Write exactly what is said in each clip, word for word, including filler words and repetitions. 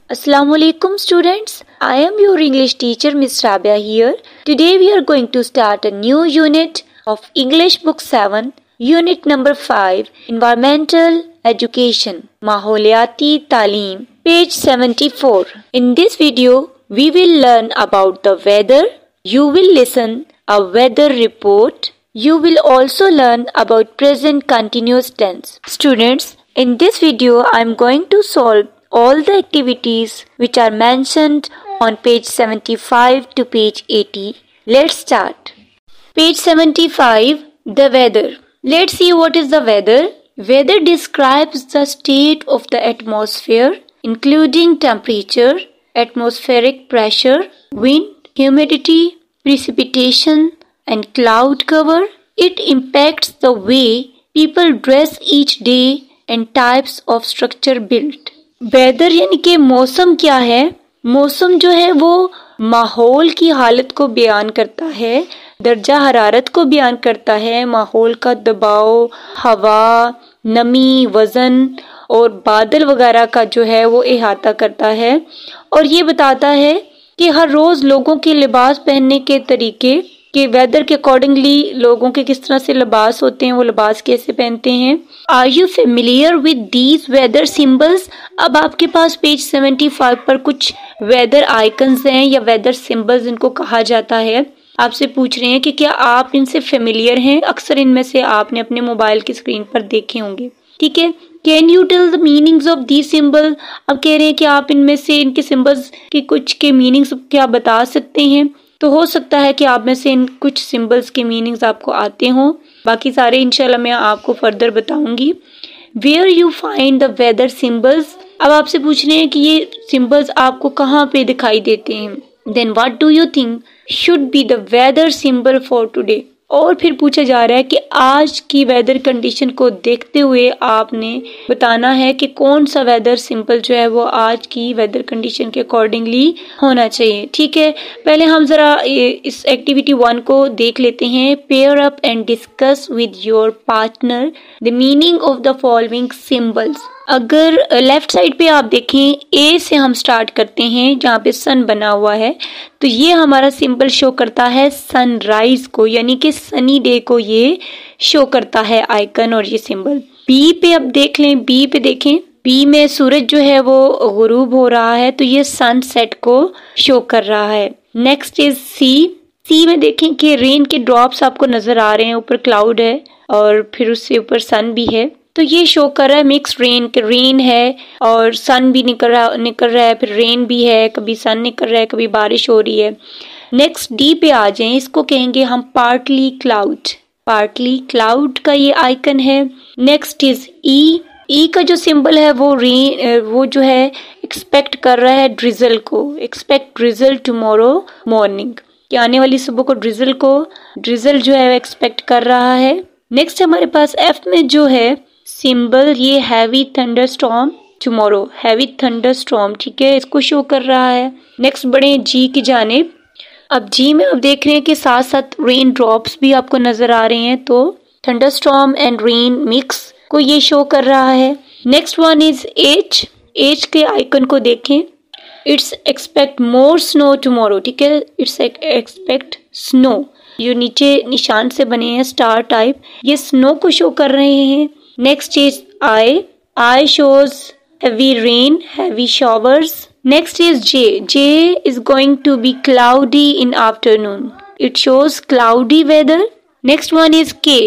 Assalamualaikum students. I am your English teacher Miss Rabia here. Today we are going to start a new unit of English book seven, unit number five, Environmental Education, Maholiyati Taaleem, page seventy-four. In this video we will learn about the weather. You will listen a weather report. You will also learn about present continuous tense. Students, in this video I am going to solve all the activities which are mentioned on page seventy-five to page eighty. Let's start. Page seventy-five, the weather. Let's see what is the weather. Weather describes the state of the atmosphere, including temperature, atmospheric pressure, wind, humidity, precipitation, and cloud cover. It impacts the way people dress each day and types of structure built. Weather यानी कि मौसम क्या है? मौसम जो है वो माहौल की हालत को बयान करता है, दर्जा हरारत को बयान करता है, माहौल का दबाव, हवा, नमी, वजन और बादल वगैरह का जो है वो इहाता करता है और ये बताता है कि हर रोज लोगों के लिबास पहनने के तरीके कि वेदर के अकॉर्डिंगली लोगों के किस तरह से लिबास होते हैं, वो लिबास कैसे पहनते हैं. Are you familiar with these weather symbols? अब आपके पास पेज पचहत्तर पर कुछ वेदर आइकन्स हैं या वेदर सिंबल्स जिनको कहा जाता है. आपसे पूछ रहे हैं कि क्या आप इनसे फेमिलियर हैं? अक्सर इनमें से आपने अपने मोबाइल की स्क्रीन पर देखे होंगे. ठीक है, can you tell the meanings of the symbol? अब कह रहे हैं कि आप इनमें से इनके सिंबल्स के कुछ के मीनिंग्स क्या बता सकते हैं. तो हो सकता है कि आप में से इन कुछ सिंबल्स के मीनिंग्स आपको आते हों, बाकी सारे इंशाल्लाह मैं आपको फर्दर बताऊंगी. Where you find the weather symbols? अब आपसे पूछ रहे हैं कि ये सिंबल्स आपको कहाँ पे दिखाई देते हैं. Then what do you think should be the weather symbol for today? और फिर पूछा जा रहा है कि आज की वेदर कंडीशन को देखते हुए आपने बताना है कि कौन सा वेदर सिंबल जो है वो आज की वेदर कंडीशन के अकॉर्डिंगली होना चाहिए. ठीक है, पहले हम जरा इस एक्टिविटी वन को देख लेते हैं. Pair up and discuss with your partner the meaning of the following symbols. अगर लेफ्ट साइड पे आप देखें, ए से हम स्टार्ट करते हैं जहाँ पे सन बना हुआ है, तो ये हमारा सिंबल शो करता है सनराइज को, यानी कि सनी डे को ये शो करता है आइकन और ये सिंबल. बी पे अब देख लें, बी पे देखें, बी में सूरज जो है वो गुरूब हो रहा है तो ये सनसेट को शो कर रहा है. नेक्स्ट इज सी. सी में देखें कि रेन के ड्रॉप्स आपको नजर आ रहे हैं, ऊपर क्लाउड है और फिर उससे ऊपर सन भी है, तो ये शो कर रहा है मिक्स रेन के रेन है और सन भी निकल रहा निकल रहा है, फिर रेन भी है, कभी सन निकल रहा है, कभी बारिश हो रही है. नेक्स्ट डी पे आ जाएं, इसको कहेंगे हम पार्टली क्लाउड. पार्टली क्लाउड का ये आइकन है. नेक्स्ट इज ई. ई का जो सिंबल है वो रेन, वो जो है एक्सपेक्ट कर रहा है ड्रिजल को. एक्सपेक्ट ड्रिजल टुमारो मॉर्निंग, कि आने वाली सुबह को ड्रिजल को ड्रिजल जो है एक्सपेक्ट कर रहा है. नेक्स्ट हमारे पास एफ में जो है सिंबल ये heavy thunderstorm tomorrow, heavy thunderstorm, ठीक है, इसको शो कर रहा है. नेक्स्ट बढ़े जी की जानिब. अब जी में आप देख रहे हैं कि साथ साथ रेन ड्रॉप्स भी आपको नजर आ रहे हैं, तो thunderstorm and rain mix को ये शो कर रहा है. Next one is H. H के आइकन को देखें, it's expect more snow tomorrow, ठीक है, इट्स एक्सपेक्ट स्नो. ये नीचे निशान से बने हैं स्टार टाइप, ये स्नो को शो कर रहे हैं. Next is I. I shows heavy rain, heavy showers. Next is J. J is going to be cloudy in afternoon. It shows cloudy weather. Next one is K.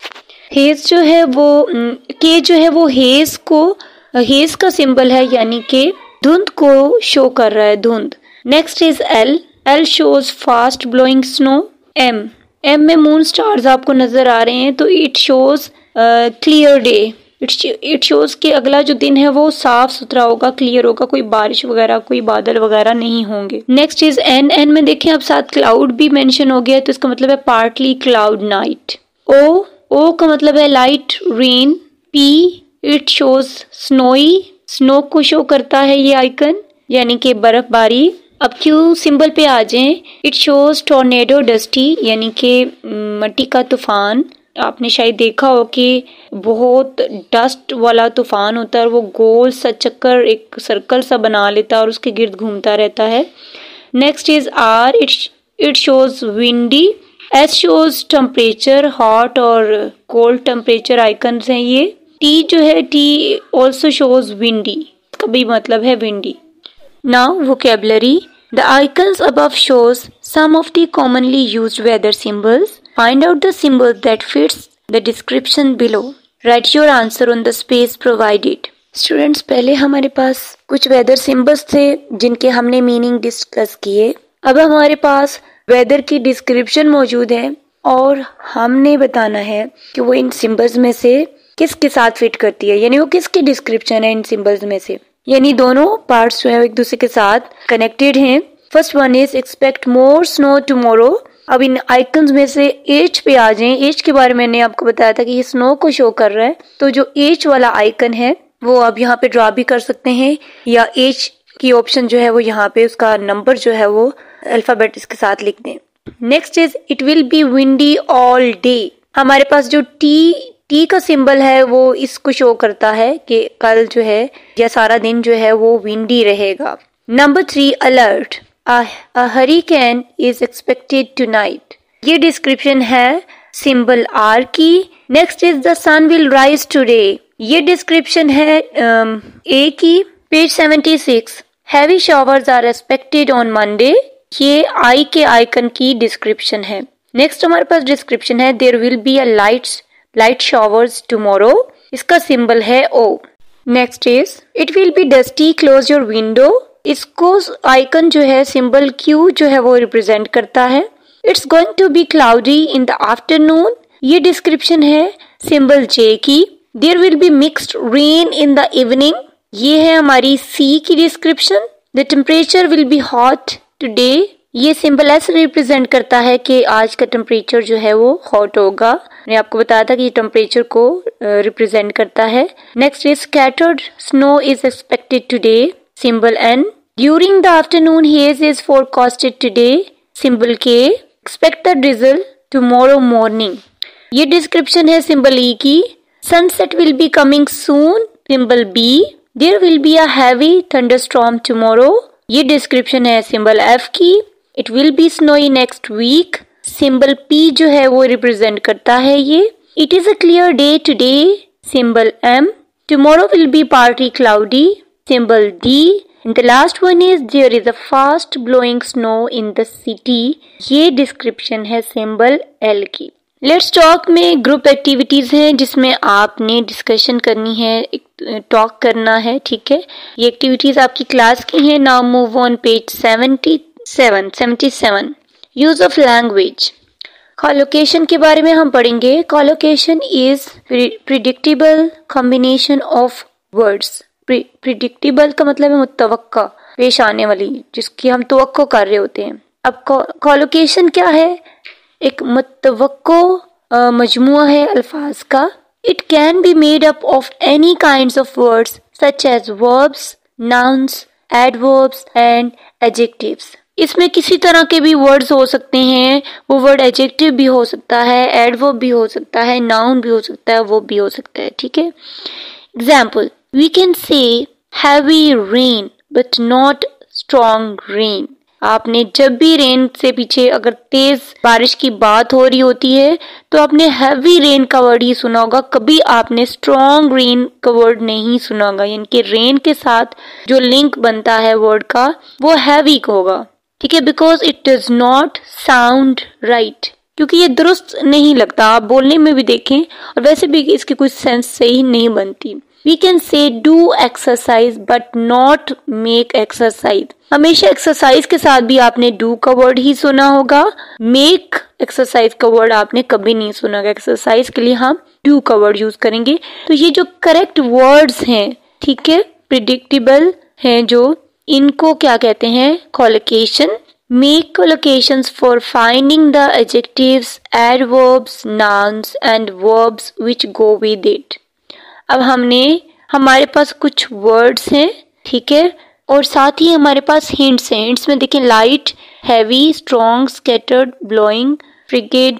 Haze जो है वो K जो है वो haze को haze का symbol है, यानी कि धुंध को शो कर रहा है, धुंध. Next is L. L shows fast blowing snow. M. M में मून स्टार्स आपको नजर आ रहे हैं, तो it shows clear day. It shows कि अगला जो दिन है वो साफ सुथरा होगा, क्लियर होगा, कोई बारिश वगैरह कोई बादल वगैरह नहीं होंगे. Next is an. एन में देखें अब साथ क्लाउड भी मेंशन हो गया, तो इसका मतलब है partly cloud night. O. O का मतलब है light rain. P. It shows snowy, snow को शो करता है ये आइकन, यानी कि बर्फबारी. अब क्यू सिंबल पे आ जाएं, इट शोज टॉर्नेडो डस्टी, यानी कि मट्टी का तूफान. आपने शायद देखा हो कि बहुत डस्ट वाला तूफान होता है और वो गोल सा चक्कर एक सर्कल सा बना लेता है और उसके गिर्द घूमता रहता है। Next is R, it it shows windy. S shows temperature, hot और कोल्ड टेम्परेचर आइकन्स हैं ये। टी जो है, टी ऑल्सो शोज विंडी, इसका भी मतलब है windy. Now vocabulary, the icons above shows some of the commonly used weather symbols. Find out the symbol that fits the description below. Write your answer on the space provided. Students, पहले हमारे पास कुछ weather symbols थे जिनके हमने meaning discuss किए। अब हमारे पास weather की डिस्क्रिप्शन मौजूद है और हमने बताना है कि वो इन सिंबल्स में से किसके साथ फिट करती है, यानी वो किसकी डिस्क्रिप्शन है इन सिंबल्स में से। यानी दोनों पार्ट्स जो है एक दूसरे के साथ कनेक्टेड हैं। First one is expect more snow tomorrow. अब इन आइकन्स में से एच पे आ जाएं। एच के बारे में मैंने आपको बताया था कि ये स्नो को शो कर रहा है, तो जो एच वाला आइकन है वो आप यहाँ पे ड्रॉ भी कर सकते हैं, या एच की ऑप्शन जो है वो यहाँ पे उसका नंबर जो है वो अल्फाबेट इसके साथ लिख दें। Next is it will be windy all day. हमारे पास जो टी टी का सिंबल है वो इसको शो करता है कि कल जो है या सारा दिन जो है वो विंडी रहेगा। Number three, alert. A hurricane is expected tonight. ये डिस्क्रिप्शन है सिंबल आर की। Next is the sun will rise today. ये डिस्क्रिप्शन है ए की। Page seventy six, heavy showers are expected on Monday. ये आई के icon की description है। नेक्स्ट हमारे पास डिस्क्रिप्शन है there will be a lights light showers tomorrow. इसका सिंबल है O. Next is it will be dusty, close your window. इसको आइकन जो है सिंबल क्यू जो है वो रिप्रेजेंट करता है। It's going to be cloudy in the afternoon. ये डिस्क्रिप्शन है सिंबल जे की। There will be mixed rain in the evening. ये है हमारी सी की description. The temperature will be hot today. ये सिंबल एस रिप्रेजेंट करता है कि आज का टेम्परेचर जो है वो हॉट होगा। मैंने आपको बताया था कि ये टेम्परेचर को रिप्रेजेंट uh, करता है। Next is scattered snow is expected today, symbol N. During the afternoon haze is forecasted today, symbol K. Expect the drizzle tomorrow morning. ये डिस्क्रिप्शन है सिंबल ई की। Sunset will be coming soon, symbol B. There will be a heavy thunderstorm tomorrow. ये description है symbol F की। It will be snowy next week, symbol P जो है वो represent करता है ये। It is a clear day today, symbol M. Tomorrow will be party cloudy, symbol D. And the last one is there is a fast blowing snow in the city. ये description है symbol L की। Let's talk में group activities हैं जिसमें आपने discussion करनी है, talk करना है, ठीक है। ये एक्टिविटीज आपकी क्लास की हैं। Now move on page seventy seven seventy seven. Use of language. Collocation के बारे में हम पढ़ेंगे। Collocation is predictable combination of words. Predictable का मतलब है मुतवक्का, पेश आने वाली, जिसकी हम तवक्को कर रहे होते हैं। अब कॉलोकेशन क्या है? एक मुतवक्को मजमुआ है अल्फाज का। It can be made up of any kinds of words such as verbs, nouns, adverbs and adjectives. इसमें किसी तरह के भी वर्ड्स हो सकते हैं। वो वर्ड एडजेक्टिव भी हो सकता है, एडवर्ब भी हो सकता है, नाउन भी हो सकता है, वो भी हो सकता है, ठीक है। Example, we can say heavy rain but not strong rain. आपने जब भी रेन से पीछे अगर तेज बारिश की बात हो रही होती है तो आपने हैवी रेन का वर्ड ही सुना होगा, कभी आपने स्ट्रॉन्ग रेन का वर्ड नहीं सुना होगा। यानी कि रेन के साथ जो लिंक बनता है वर्ड का वो हैवी होगा, ठीक है, because it does not sound right, क्योंकि ये दुरुस्त नहीं लगता। आप बोलने में भी देखें और वैसे भी इसकी कोई सेंस सही नहीं बनती। We can say do exercise but not make exercise. हमेशा एक्सरसाइज के साथ भी आपने डू का वर्ड ही सुना होगा, मेक एक्सरसाइज का वर्ड आपने कभी नहीं सुना होगा। एक्सरसाइज के लिए हम डू का वर्ड यूज करेंगे। तो ये जो करेक्ट वर्ड्स हैं, ठीक है, प्रिडिक्टेबल हैं, जो इनको क्या कहते हैं? Collocation. Make collocations for finding the adjectives, adverbs, nouns and verbs which go with it. अब हमने हमारे पास कुछ वर्ड्स हैं, ठीक है, और साथ ही हमारे पास हिंट्स हैं। हिंट्स में देखें, light, heavy, strong, scattered, blowing, frigid,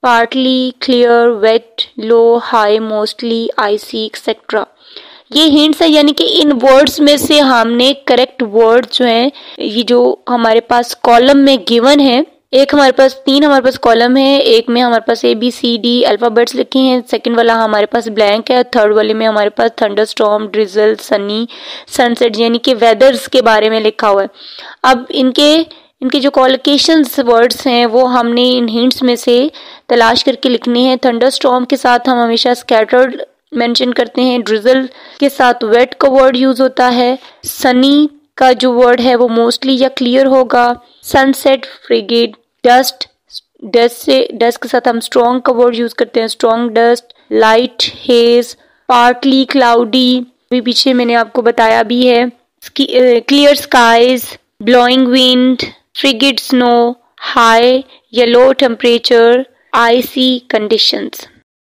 partly, clear, wet, low, high, mostly, icy etcetera. ये हिंट्स है, यानी कि इन वर्ड्स में से हमने करेक्ट वर्ड जो है, ये जो हमारे पास कॉलम में गिवन है, एक हमारे पास तीन हमारे पास कॉलम है, एक में हमारे पास A B C D alphabets लिखे हैं, सेकंड वाला हमारे पास ब्लैंक है, थर्ड वाले में हमारे पास थंडरस्टॉर्म, ड्रिजल, सनी, सनसेट यानी कि वेदर्स के बारे में लिखा हुआ है। अब इनके इनके जो कॉलोकेशंस वर्ड्स हैं वो हमने इन हिंट्स में से तलाश करके लिखने हैं। थंडरस्टॉर्म के साथ हम हमेशा स्कैटर्ड मेंशन करते हैं, ड्रिजल के साथ वेट का वर्ड यूज होता है, सनी का जो वर्ड है वो मोस्टली या क्लियर होगा, सनसेट, फ्रिगेट, डस्ट, डस्ट से डस्ट के साथ हम स्ट्रॉन्ग का वर्ड यूज करते हैं, strong dust, light, haze, partly cloudy, भी पीछे मैंने आपको बताया भी है, clear skies, blowing wind, frigid snow, high या low temperature, icy conditions.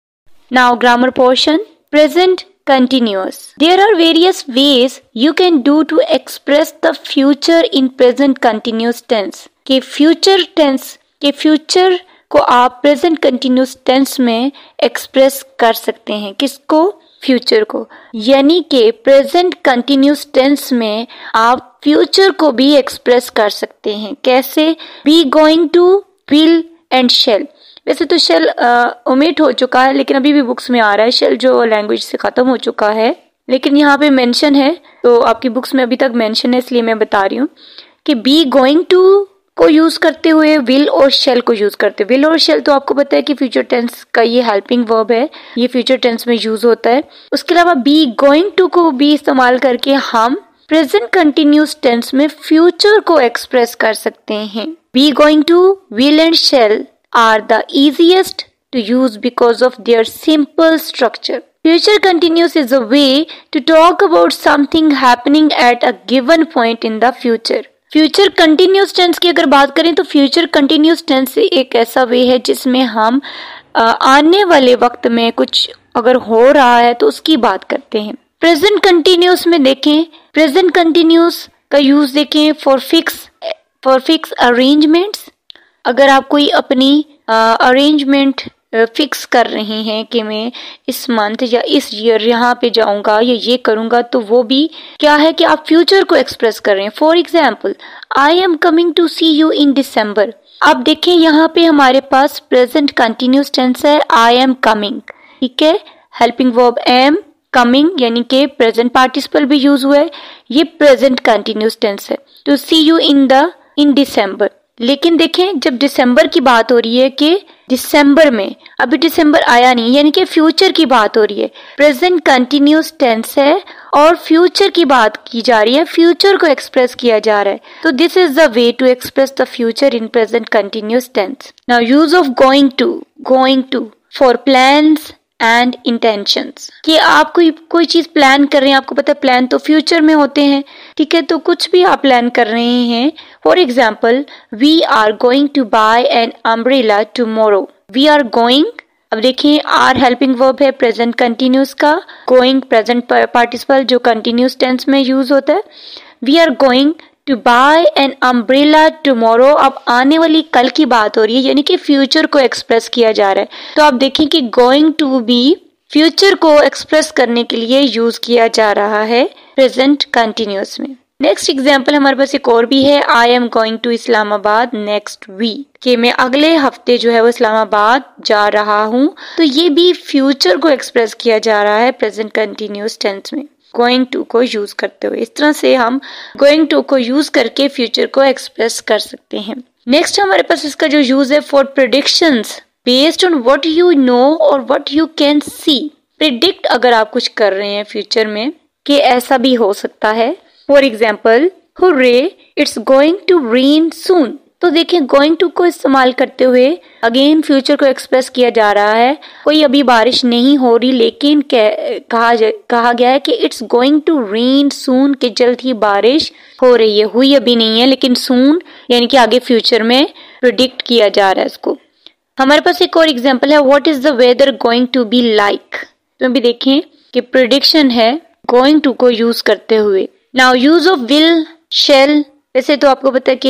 Now grammar portion. Present continuous. There are various ways you can do to express the future in present continuous tense. कि future tense के future को आप present continuous tense में express कर सकते हैं। किसको? future को। यानी कि present continuous tense में आप future को भी express कर सकते हैं। कैसे? Be going to, will and shall. वैसे तो शेल ओमिट हो चुका है, लेकिन अभी भी बुक्स में आ रहा है। शेल जो लैंग्वेज से खत्म हो चुका है, लेकिन यहाँ पे मेंशन है, तो आपकी बुक्स में अभी तक मेंशन है, इसलिए मैं बता रही हूँ कि बी गोइंग टू को यूज करते हुए विल और शेल को यूज करते हुए। विल और शेल तो आपको पता है कि फ्यूचर टेंस का ये हेल्पिंग वर्ब है, ये फ्यूचर टेंस में यूज होता है। उसके अलावा बी गोइंग टू को भी इस्तेमाल करके हम प्रेजेंट कंटिन्यूस टेंस में फ्यूचर को एक्सप्रेस कर सकते हैं। Be going to, will and shall are the easiest to use because of their simple structure. Future continuous is a way to talk about something happening at a given point in the future. Future continuous tense की अगर बात करें तो future continuous tense एक ऐसा वे है जिसमें हम आ, आने वाले वक्त में कुछ अगर हो रहा है तो उसकी बात करते हैं। Present continuous में देखें, present continuous का यूज देखें for fix for fix arrangements। अगर आप कोई अपनी अरेंजमेंट uh, फिक्स कर रहे हैं कि मैं इस मंथ या इस ईयर यहाँ पे जाऊंगा या ये करूंगा, तो वो भी क्या है कि आप फ्यूचर को एक्सप्रेस कर रहे हैं। For example, I am coming to see you in December. आप देखें यहाँ पे हमारे पास प्रेजेंट कंटिन्यूस टेंस है, आई एम कमिंग, ठीक है। हेल्पिंग वर्ब एम, कमिंग यानी कि प्रेजेंट पार्टिसिपल भी यूज हुआ है, ये प्रेजेंट कंटिन्यूस टेंस है। तो सी यू इन द इन दिसंबर। लेकिन देखें जब दिसंबर की बात हो रही है कि दिसंबर में, अभी दिसंबर आया नहीं, यानी कि फ्यूचर की बात हो रही है, प्रेजेंट कंटिन्यूस टेंस है और फ्यूचर की बात की जा रही है, फ्यूचर को एक्सप्रेस किया जा रहा है। तो this is the way to express the future in present continuous tense. Now use of going to, going to for plans and intentions, कि आप कोई कोई चीज प्लान कर रहे हैं, आपको पता है प्लान तो फ्यूचर में होते हैं, ठीक है। तो कुछ भी आप प्लान कर रहे हैं, for example we are going to buy an umbrella tomorrow. We are going, अब देखिए आर हेल्पिंग वर्ब है प्रेजेंट कंटिन्यूस का, गोइंग प्रेजेंट पार्टिसिपल जो कंटिन्यूस टेंस में यूज होता है। We are going to buy an umbrella tomorrow, अब आने वाली कल की बात हो रही है, यानी कि फ्यूचर को एक्सप्रेस किया जा रहा है। तो आप देखें कि गोइंग टू भी फ्यूचर को एक्सप्रेस करने के लिए यूज किया जा रहा है प्रेजेंट कंटिन्यूस में। नेक्स्ट एग्जाम्पल हमारे पास एक और भी है, I am going to Islamabad next week, कि मैं अगले हफ्ते जो है वो इस्लामाबाद जा रहा हूँ। तो ये भी फ्यूचर को एक्सप्रेस किया जा रहा है प्रेजेंट कंटिन्यूस टेंस में, गोइंग टू को यूज करते हुए। इस तरह से हम गोइंग टू को यूज करके फ्यूचर को एक्सप्रेस कर सकते हैं। नेक्स्ट हमारे पास इसका जो यूज है for predictions based on what you know और what you can see. Predict अगर आप कुछ कर रहे हैं फ्यूचर में कि ऐसा भी हो सकता है, for example hooray it's going to rain soon. तो देखिए गोइंग टू को इस्तेमाल करते हुए अगेन फ्यूचर को एक्सप्रेस किया जा रहा है। कोई अभी बारिश नहीं हो रही, लेकिन कहा कहा गया है कि it's going to rain soon, कि जल्द ही बारिश हो रही है, हुई अभी नहीं है लेकिन सून यानी कि आगे फ्यूचर में प्रिडिक्ट किया जा रहा है इसको। हमारे पास एक और एग्जांपल है, what is the weather going to be like. तो अभी देखें कि प्रिडिक्शन है गोइंग टू को यूज करते हुए। Now use of will, shall, वैसे तो आपको पता है कि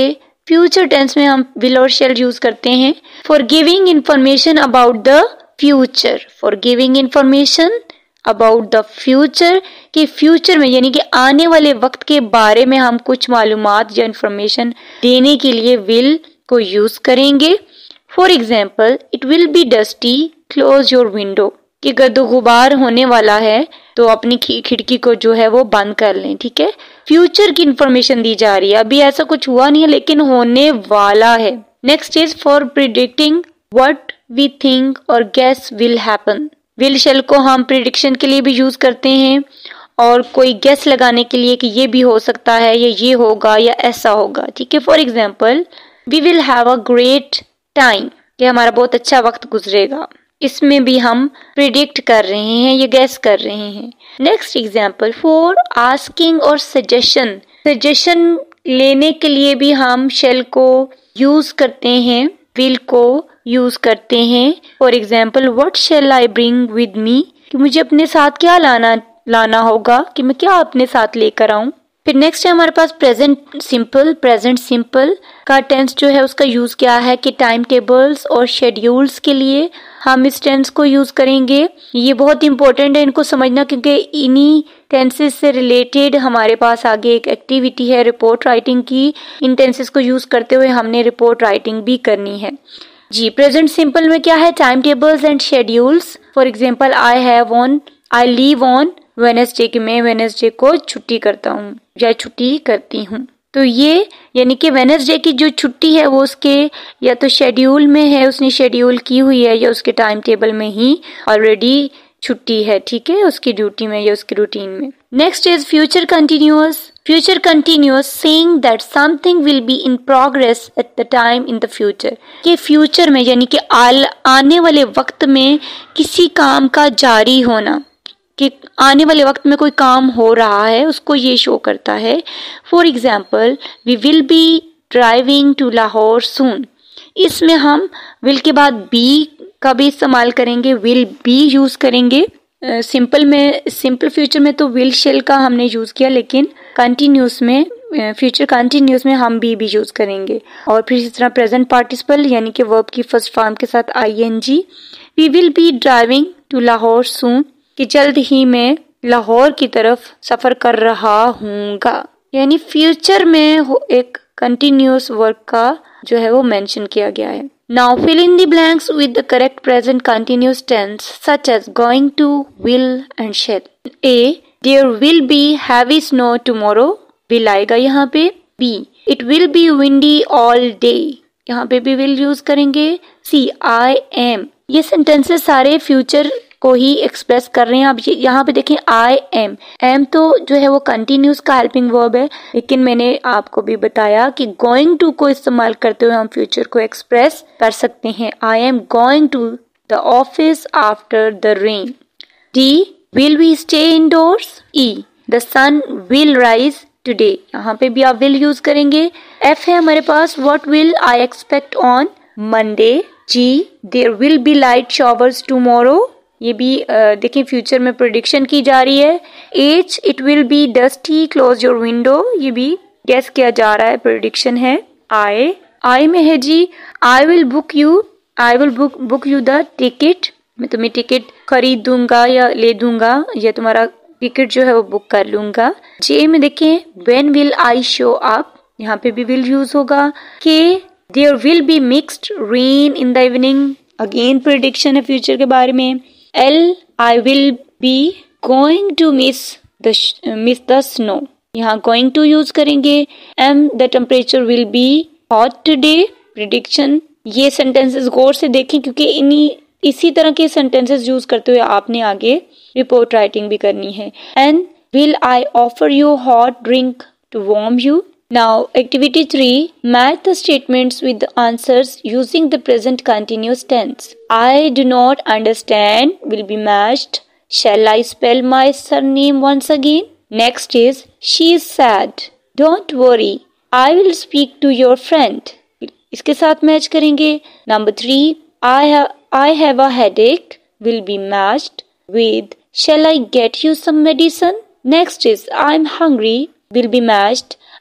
फ्यूचर टेंस में हम विल और शेल यूज करते हैं for giving information about the future, for giving information about the future कि फ्यूचर में यानी कि आने वाले वक्त के बारे में हम कुछ मालूमात या इंफॉर्मेशन देने के लिए विल को यूज करेंगे। For example, it will be dusty, close your window, कि गर्दो गुबार होने वाला है तो अपनी खिड़की को जो है वो बंद कर लें। ठीक है, फ्यूचर की इंफॉर्मेशन दी जा रही है, अभी ऐसा कुछ हुआ नहीं है लेकिन होने वाला है। Next is for predicting what we think और guess will happen. Will shall को हम प्रिडिक्शन के लिए भी यूज करते हैं और कोई गेस लगाने के लिए कि ये भी हो सकता है या ये होगा या ऐसा होगा। ठीक है, for example, we will have a great time, कि हमारा बहुत अच्छा वक्त गुजरेगा। इसमें भी हम प्रिडिक्ट कर रहे हैं, ये गेस कर रहे हैं। नेक्स्ट एग्जाम्पल, फॉर आस्किंग और सजेशन, सजेशन लेने के लिए भी हम शेल को यूज करते हैं, विल को यूज करते हैं। For example, what shall I bring with me, कि मुझे अपने साथ क्या लाना लाना होगा, कि मैं क्या अपने साथ लेकर आऊं। फिर नेक्स्ट है हमारे पास प्रेजेंट सिंपल। प्रेजेंट सिंपल का टेंस जो है उसका यूज क्या है कि टाइम टेबल्स और शेड्यूल्स के लिए हम इस टेंस को यूज करेंगे। ये बहुत इंपॉर्टेंट है इनको समझना, क्योंकि इन्हीं टेंसेस से रिलेटेड हमारे पास आगे एक एक्टिविटी है रिपोर्ट राइटिंग की। इन टेंसेस को यूज करते हुए हमने रिपोर्ट राइटिंग भी करनी है जी। प्रेजेंट सिंपल में क्या है, time tables and schedules. For example, I have on, I leave on Wednesday, कि मैं वेडनेसडे को छुट्टी करता हूँ या छुट्टी करती हूँ। तो ये यानी कि वेडनेसडे की जो छुट्टी है वो उसके या तो शेड्यूल में है, उसने शेड्यूल की हुई है, या उसके टाइम टेबल में ही ऑलरेडी छुट्टी है। ठीक है, उसकी ड्यूटी में या उसकी रूटीन में। Next is future continuous. Future continuous saying that something will be in progress at the time in the future, कि फ्यूचर में यानी कि आने वाले वक्त में किसी काम का जारी होना, कि आने वाले वक्त में कोई काम हो रहा है, उसको ये शो करता है। For example, we will be driving to Lahore soon, इसमें हम विल के बाद बी का भी इस्तेमाल करेंगे, विल बी यूज करेंगे। सिंपल uh, में सिंपल फ्यूचर में तो विल शेल का हमने यूज किया, लेकिन कंटिन्यूस में फ्यूचर कंटिन्यूस में हम बी भी यूज करेंगे। और फिर इस तरह प्रेजेंट पार्टिसिपल यानी कि वर्ब की फर्स्ट फॉर्म के साथ ING. We will be driving to Lahore soon, कि जल्द ही मैं लाहौर की तरफ सफर कर रहा हूँगा, यानी फ्यूचर में एक कंटिन्यूअस वर्क का जो है वो मेंशन किया गया है। Now fill in the blanks with the correct present continuous tense such as going to, will and shall. A, there will be heavy snow tomorrow, will आएगा यहाँ पे। B, it will be windy all day, यहाँ पे भी will use करेंगे। C, I am, ये sentences सारे future को ही एक्सप्रेस कर रहे हैं। अब यहाँ पे देखें, आई एम, एम तो जो है वो कंटिन्यूस का हेल्पिंग वर्ब है, लेकिन मैंने आपको भी बताया कि गोइंग टू को इस्तेमाल करते हुए हम फ्यूचर को एक्सप्रेस कर सकते हैं। I am going to the office after the rain. D, will we stay indoors. E, the sun will rise today, यहाँ पे भी आप विल यूज करेंगे। एफ है हमारे पास, what will I expect on Monday. G, there will be light showers tomorrow, ये भी देखिए फ्यूचर में प्रेडिक्शन की जा रही है। H, it will be dusty, close your window, ये भी गेस किया जा रहा है, प्रेडिक्शन है। आई, आई में है जी, I will book you, I will book book you the ticket, मैं तुम्हें टिकट खरीद दूंगा या ले दूंगा, या तुम्हारा टिकट जो है वो बुक कर लूंगा। जे में देखें, when will I show up, यहाँ पे भी विल यूज होगा। K, there will be mixed rain in the evening, again prediction है फ्यूचर के बारे में। L, I will be going to miss the miss the snow, यहाँ going to यूज करेंगे। M, the temperature will be hot today, prediction। ये sentences गौर से देखें क्योंकि इन्हीं इसी तरह के sentences यूज करते हुए आपने आगे रिपोर्ट राइटिंग भी करनी है। N, will I offer you hot drink to warm you। Now activity three, match the statements with the answers using the present continuous tense. I do not understand will be matched. Shall I spell my surname once again? Next is, she is sad. Don't worry, I will speak to your friend. इसके साथ match करेंगे। Number three, I have I have a headache will be matched with shall I get you some medicine? Next is, I'm hungry will be matched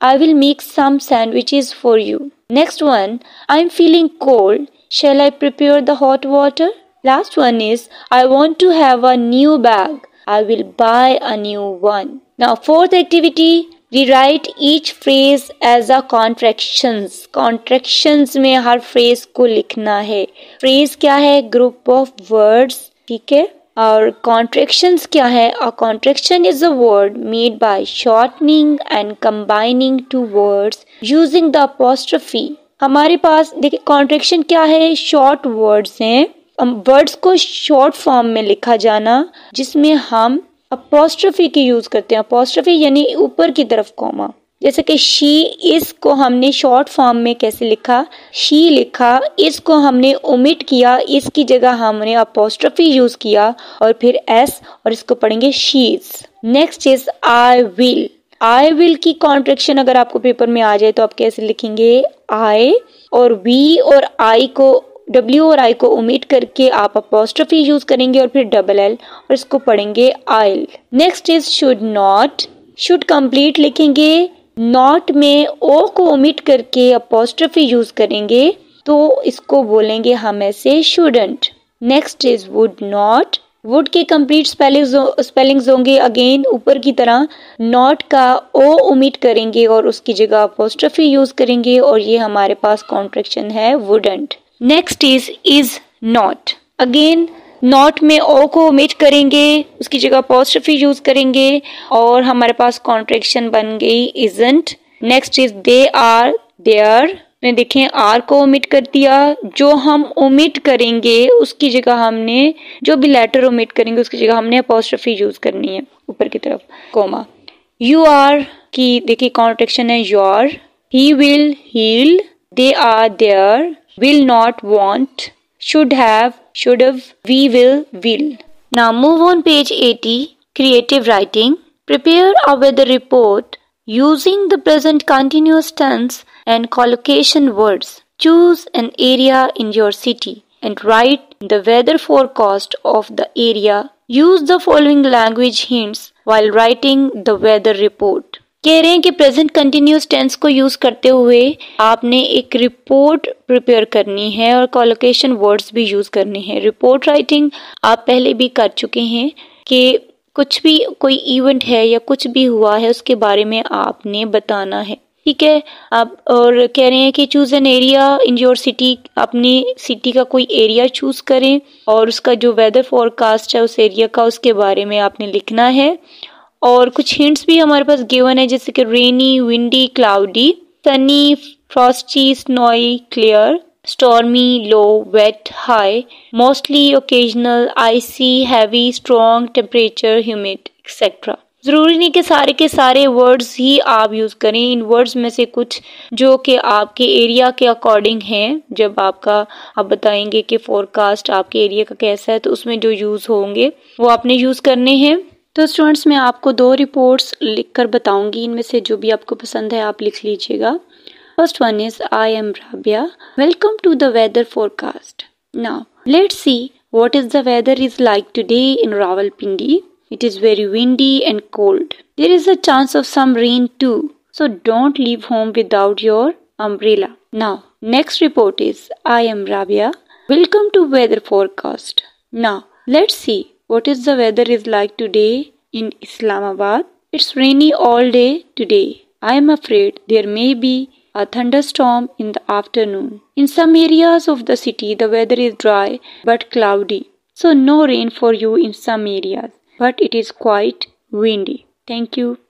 I will make some sandwiches for you. Next one, I'm feeling cold. Shall I prepare the hot water? Last one is, I want to have a new bag. I will buy a new one. Now fourth activity, rewrite each phrase as a contractions. Contractions में हर phrase को लिखना है. Phrase क्या है? Group of words. ठीक है. और contractions क्या है? A contraction is a word made by shortening and combining two words using the apostrophe. हमारे पास देखिए contraction क्या है? Short words हैं. वर्ड्स को शॉर्ट फॉर्म में लिखा जाना जिसमें हम अपोस्ट्रोफी की यूज करते हैं. अपोस्ट्रोफी यानी ऊपर की तरफ कॉमा. जैसे कि शी इस को हमने शॉर्ट फॉर्म में कैसे लिखा? शी लिखा. इसको हमने ओमिट किया, इसकी जगह हमने अपोस्ट्रोफी यूज किया और फिर एस और इसको पढ़ेंगे she's. Next is I will. I will की कॉन्ट्रैक्शन अगर आपको पेपर में आ जाए तो आप कैसे लिखेंगे? आई और वी और आई को W और I को ओमिट करके आप अपोस्ट्रोफी यूज करेंगे और फिर डबल एल और इसको पढ़ेंगे I'll. Next is should not. Should complete लिखेंगे. नॉट में ओ को ओमिट करके अपोस्ट्रोफी यूज करेंगे तो इसको बोलेंगे हम ऐसे shouldn't. Next is would not. Would के कंप्लीट स्पेलिंग्स स्पेलिंग्स होंगे अगेन ऊपर की तरह. नॉट का ओ ओमिट करेंगे और उसकी जगह अपोस्ट्रोफी यूज करेंगे और ये हमारे पास कॉन्ट्रैक्शन है wouldn't. Next is is not. Again not में ओ को ओमिट करेंगे, उसकी जगह अपोस्ट्रोफी यूज करेंगे और हमारे पास कॉन्ट्रैक्शन बन गई isn't. Next is they are they're. में देखें आर को ओमिट कर दिया. जो हम ओमिट करेंगे उसकी जगह हमने जो भी लेटर ओमिट करेंगे उसकी जगह हमने अपोस्ट्रोफी यूज करनी है ऊपर की तरफ कोमा. यू आर की देखिए कॉन्ट्रैक्शन है you're. He will he'll. They are they're. Will not, want. Should have, should have. We will, will. Now move on page eighty. Creative writing. Prepare a weather report using the present continuous tense and collocation words. Choose an area in your city and write the weather forecast of the area. Use the following language hints while writing the weather report. कह रहे हैं कि present continuous tense को use करते हुए आपने एक report prepare करनी है और कॉलोकेशन वर्ड्स भी यूज करने हैं. रिपोर्ट राइटिंग आप पहले भी कर चुके हैं कि कुछ भी कोई इवेंट है या कुछ भी हुआ है उसके बारे में आपने बताना है. ठीक है. आप और कह रहे हैं कि choose an area in your city. अपनी सिटी का कोई एरिया चूज करें और उसका जो वेदर फोरकास्ट है उस एरिया का उसके बारे में आपने लिखना है. और कुछ हिंट्स भी हमारे पास गिवन है जैसे कि rainy, windy, cloudy, sunny, frosty, snowy, clear, stormy, low, wet, high, mostly, occasional, icy, heavy, strong, temperature, humid etcetera. जरूरी नहीं कि सारे के सारे वर्ड्स ही आप यूज करें. इन वर्ड्स में से कुछ जो कि आपके एरिया के अकॉर्डिंग हैं, जब आपका आप बताएंगे कि फोरकास्ट आपके एरिया का कैसा है तो उसमें जो यूज होंगे वो आपने यूज करने हैं. तो स्टूडेंट्स मैं आपको दो रिपोर्ट्स लिखकर बताऊंगी. इनमें से जो भी आपको पसंद है आप लिख लीजिएगा. First one is I am Rabia. Welcome to the weather forecast. Now let's see what is the weather is like today in Rawalpindi. It is very windy and cold. There is a chance of some rain too. So don't leave home without your umbrella. Now, next report is I am Rabia. Welcome to weather forecast. Now, let's see what is the weather is like today in Islamabad. It's rainy all day today. I am afraid there may be a thunderstorm in the afternoon. In some areas of the city, the weather is dry but cloudy. So no rain for you in some areas. But it is quite windy. Thank you.